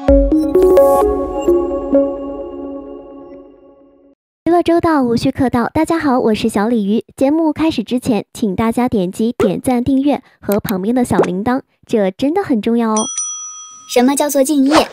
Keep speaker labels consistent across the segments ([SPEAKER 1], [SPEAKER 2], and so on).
[SPEAKER 1] 娱乐周到，无需客套。大家好，我是小鲤鱼。节目开始之前，请大家点击点赞、订阅和旁边的小铃铛，这真的很重要哦。
[SPEAKER 2] 什么叫做敬业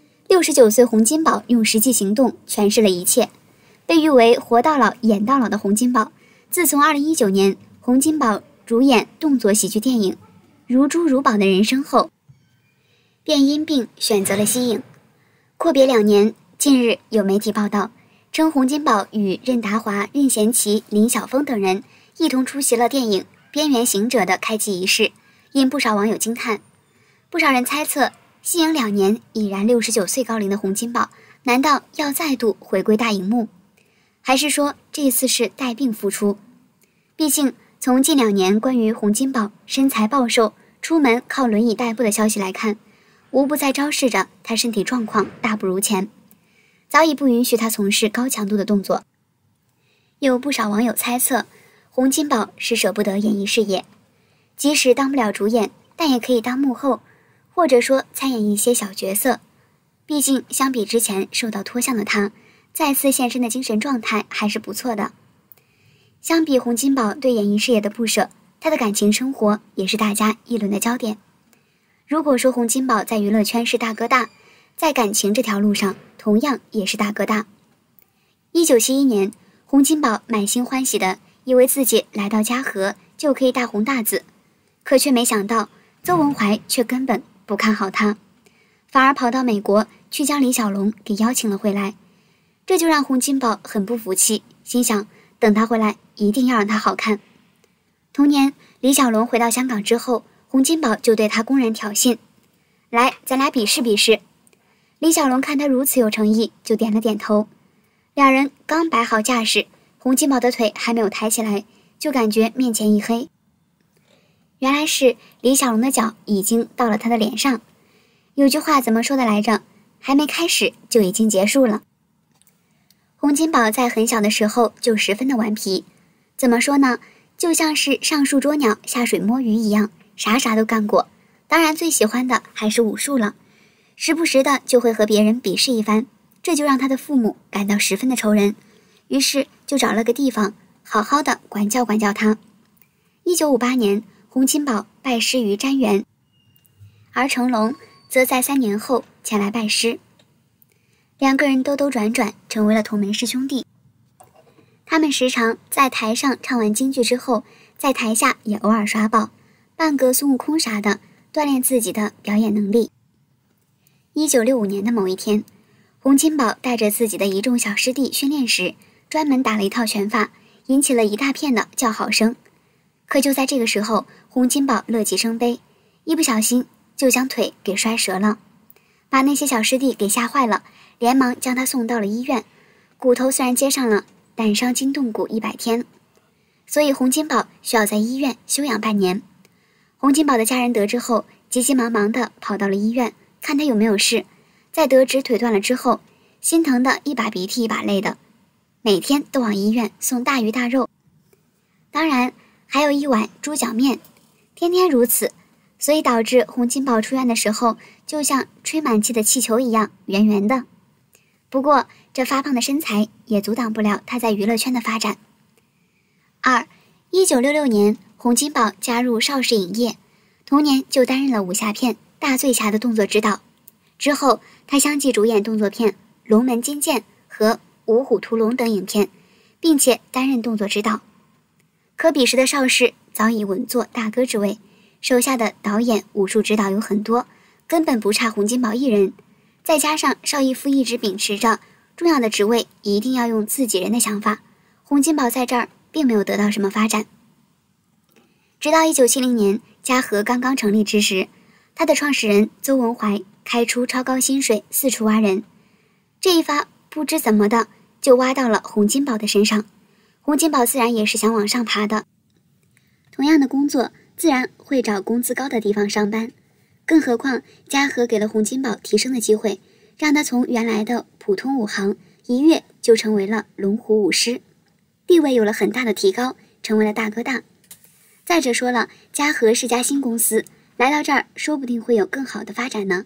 [SPEAKER 2] ？69岁洪金宝用实际行动诠释了一切。被誉为活到老演到老的洪金宝，自从2019年洪金宝主演动作喜剧电影《如珠如宝的人生》后，便因病选择了息影。阔别2年，近日有媒体报道称，洪金宝与任达华、任贤齐、林晓峰等人一同出席了电影《边缘行者》的开机仪式，引不少网友惊叹。不少人猜测，息影2年已然69岁高龄的洪金宝，难道要再度回归大荧幕？还是说这一次是带病复出？毕竟从近2年关于洪金宝身材暴瘦、出门靠轮椅代步的消息来看，无不在昭示着他身体状况大不如前，早已不允许他从事高强度的动作。有不少网友猜测，洪金宝是舍不得演艺事业，即使当不了主演，但也可以当幕后，或者说参演一些小角色。毕竟相比之前受到拖项的他，再次现身的精神状态还是不错的。相比洪金宝对演艺事业的不舍，他的感情生活也是大家议论的焦点。如果说洪金宝在娱乐圈是大哥大，在感情这条路上同样也是大哥大。1971年，洪金宝满心欢喜的以为自己来到嘉禾就可以大红大紫，可却没想到邹文怀却根本不看好他，反而跑到美国去将李小龙给邀请了回来。这就让洪金宝很不服气，心想等他回来一定要让他好看。同年，李小龙回到香港之后，洪金宝就对他公然挑衅，来，咱俩比试比试。李小龙看他如此有诚意，就点了点头。两人刚摆好架势，洪金宝的腿还没有抬起来，就感觉面前一黑。原来是李小龙的脚已经到了他的脸上。有句话怎么说的来着？还没开始就已经结束了。洪金宝在很小的时候就十分的顽皮，怎么说呢？就像是上树捉鸟、下水摸鱼一样，啥都干过。当然最喜欢的还是武术了，时不时的就会和别人比试一番，这就让他的父母感到十分的愁人，于是就找了个地方好好的管教管教他。1958年，洪金宝拜师于詹元，而成龙则在3年后前来拜师。2个人兜兜转转成为了同门师兄弟。他们时常在台上唱完京剧之后，在台下也偶尔耍宝，扮个孙悟空啥的，锻炼自己的表演能力。1965年的某一天，洪金宝带着自己的一众小师弟训练时，专门打了一套拳法，引起了一大片的叫好声。可就在这个时候，洪金宝乐极生悲，一不小心就将腿给摔折了，把那些小师弟给吓坏了，连忙将他送到了医院。骨头虽然接上了，但伤筋动骨100天，所以洪金宝需要在医院休养半年。洪金宝的家人得知后，急急忙忙地跑到了医院，看他有没有事。在得知腿断了之后，心疼的一把鼻涕一把泪的，每天都往医院送大鱼大肉，当然还有一碗猪脚面，天天如此，所以导致洪金宝出院的时候就像吹满气的气球一样圆圆的。不过这发胖的身材也阻挡不了他在娱乐圈的发展。1966年，洪金宝加入邵氏影业，同年就担任了武侠片《大醉侠》的动作指导。之后他相继主演动作片《龙门金剑》和《五虎屠龙》等影片，并且担任动作指导。可彼时的邵氏早已稳坐大哥之位，手下的导演、武术指导有很多，根本不差洪金宝一人。再加上邵逸夫一直秉持着重要的职位一定要用自己人的想法，洪金宝在这儿并没有得到什么发展。直到1970年嘉禾刚刚成立之时，他的创始人邹文怀开出超高薪水四处挖人，这一发不知怎么的就挖到了洪金宝的身上。洪金宝自然也是想往上爬的，同样的工作自然会找工资高的地方上班，更何况嘉禾给了洪金宝提升的机会，让他从原来的普通武行一跃就成为了龙虎武师，地位有了很大的提高，成为了大哥大。再者说了，嘉禾是家新公司，来到这儿说不定会有更好的发展呢。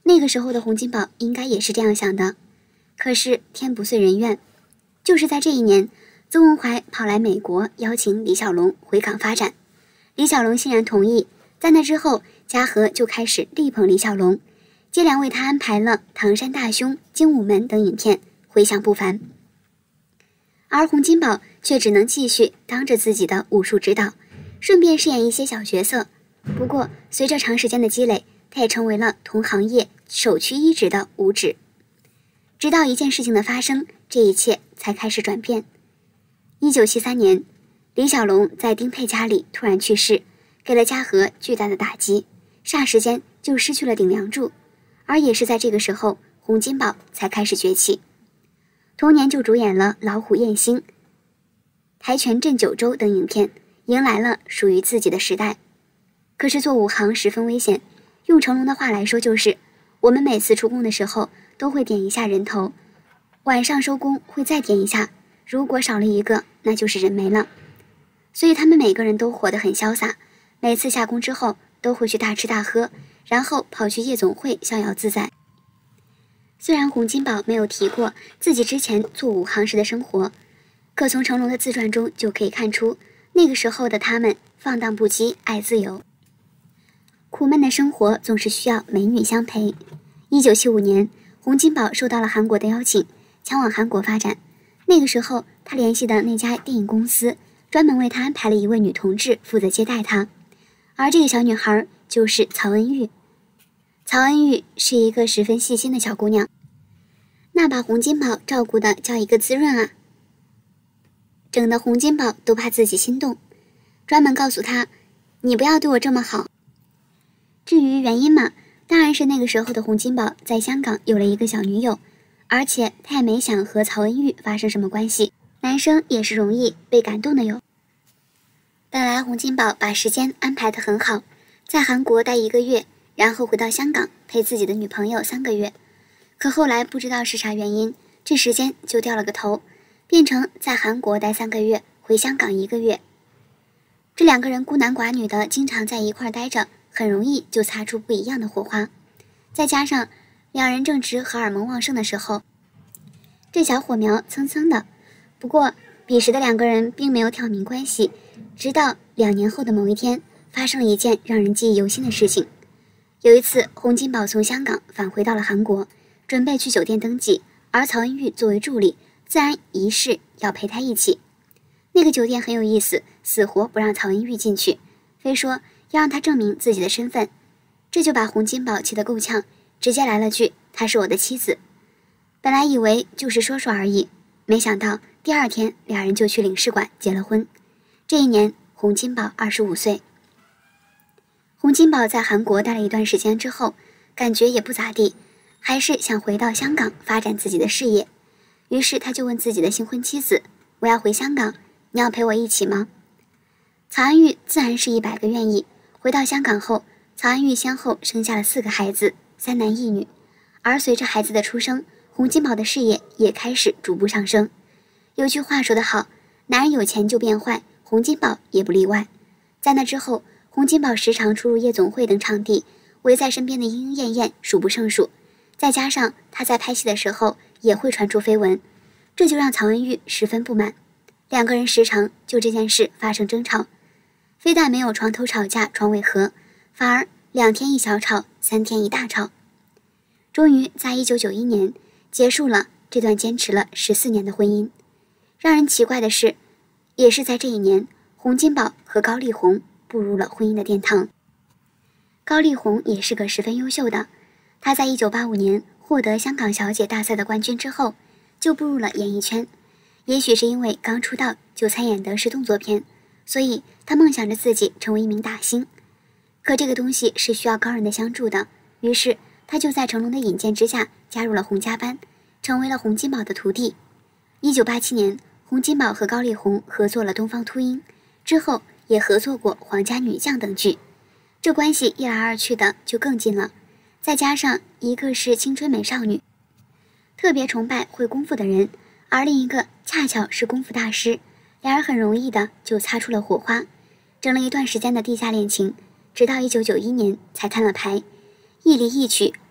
[SPEAKER 2] 那个时候的洪金宝应该也是这样想的。可是天不遂人愿，就是在这一年，曾文怀跑来美国邀请李小龙回港发展，李小龙欣然同意。在那之后，嘉禾就开始力捧李小龙，接连为他安排了《唐山大兄》《精武门》等影片，回响不凡。而洪金宝却只能继续当着自己的武术指导，顺便饰演一些小角色。不过随着长时间的积累，他也成为了同行业首屈一指的武指。直到一件事情的发生，这一切才开始转变。1973年，李小龙在丁佩家里突然去世，给了嘉禾巨大的打击，霎时间就失去了顶梁柱。而也是在这个时候，洪金宝才开始崛起。同年就主演了《老虎焰星》《跆拳镇九州》等影片，迎来了属于自己的时代。可是做武行十分危险，用成龙的话来说就是我们每次出工的时候都会点一下人头，晚上收工会再点一下，如果少了一个那就是人没了。所以他们每个人都活得很潇洒，每次下工之后都会去大吃大喝，然后跑去夜总会逍遥自在。虽然洪金宝没有提过自己之前做武行时的生活，可从成龙的自传中就可以看出，那个时候的他们放荡不羁，爱自由。苦闷的生活总是需要美女相陪。1975年，洪金宝受到了韩国的邀请，前往韩国发展。那个时候，他联系的那家电影公司专门为他安排了一位女同志负责接待他，而这个小女孩就是曹恩玉。曹恩玉是一个十分细心的小姑娘，那把洪金宝照顾的叫一个滋润啊，整得洪金宝都怕自己心动，专门告诉他，你不要对我这么好。至于原因嘛，当然是那个时候的洪金宝在香港有了一个小女友，而且他也没想和曹恩玉发生什么关系，男生也是容易被感动的哟。本来洪金宝把时间安排得很好，在韩国待1个月，然后回到香港陪自己的女朋友3个月。可后来不知道是啥原因，这时间就掉了个头，变成在韩国待3个月，回香港1个月。这2个人孤男寡女的经常在一块待着，很容易就擦出不一样的火花。再加上2人正值荷尔蒙旺盛的时候，这小火苗蹭蹭的。不过彼时的2个人并没有挑明关系，直到2年后的某一天，发生了一件让人记忆犹新的事情。有一次，洪金宝从香港返回到了韩国，准备去酒店登记，而曹恩玉作为助理，自然一试要陪他一起。那个酒店很有意思，死活不让曹恩玉进去，非说要让他证明自己的身份。这就把洪金宝气得够呛，直接来了句，她是我的妻子。本来以为就是说说而已，没想到第2天2人就去领事馆结了婚。这一年洪金宝25岁。洪金宝在韩国待了一段时间之后，感觉也不咋地，还是想回到香港发展自己的事业。于是他就问自己的新婚妻子，我要回香港，你要陪我一起吗？曹安玉自然是100个愿意。回到香港后，曹安玉先后生下了4个孩子，3男1女。而随着孩子的出生，洪金宝的事业也开始逐步上升。有句话说得好，男人有钱就变坏，洪金宝也不例外。在那之后，洪金宝时常出入夜总会等场地，围在身边的莺莺燕燕数不胜数。再加上他在拍戏的时候也会传出绯闻，这就让曹恩玉十分不满。2个人时常就这件事发生争吵，非但没有床头吵架床尾和，反而2天一小吵，3天一大吵。终于在1991年结束了这段坚持了14年的婚姻。让人奇怪的是，也是在这一年，洪金宝和高丽红步入了婚姻的殿堂。高丽红也是个十分优秀的，她在1985年获得香港小姐大赛的冠军之后，就步入了演艺圈。也许是因为刚出道就参演的是动作片，所以她梦想着自己成为一名大星。可这个东西是需要高人的相助的，于是她就在成龙的引荐之下加入了洪家班，成为了洪金宝的徒弟。1987年，洪金宝和高丽红合作了《东方秃鹰》，之后也合作过《皇家女将》等剧，这关系一来二去的就更近了。再加上一个是青春美少女，特别崇拜会功夫的人，而另一个恰巧是功夫大师，2人很容易的就擦出了火花，整了一段时间的地下恋情，直到1991年才摊了牌，一离一曲，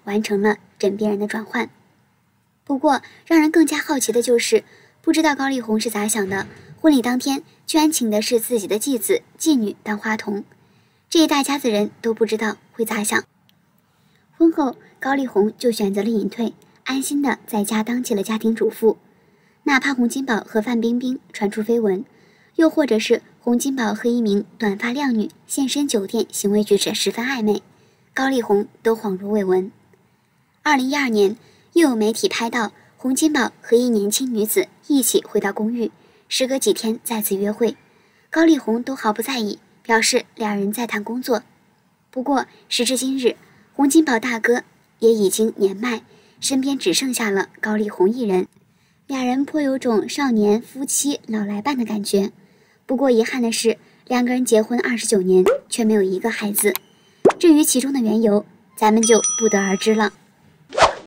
[SPEAKER 2] 完成了枕边人的转换。不过，让人更加好奇的就是，不知道高丽红是咋想的，婚礼当天居然请的是自己的继子、继女当花童，这一大家子人都不知道会咋想。婚后，高丽红就选择了隐退，安心的在家当起了家庭主妇。哪怕洪金宝和范冰冰传出绯闻，又或者是洪金宝和一名短发靓女现身酒店，行为举止十分暧昧，高丽红都恍如未闻。2012年，又有媒体拍到洪金宝和一年轻女子一起回到公寓，时隔几天再次约会，高丽红都毫不在意，表示两人在谈工作。不过时至今日，洪金宝大哥也已经年迈，身边只剩下了高丽红一人，俩人颇有种少年夫妻老来伴的感觉。不过遗憾的是，两个人结婚29年却没有一个孩子，至于其中的缘由，咱们就不得而知了。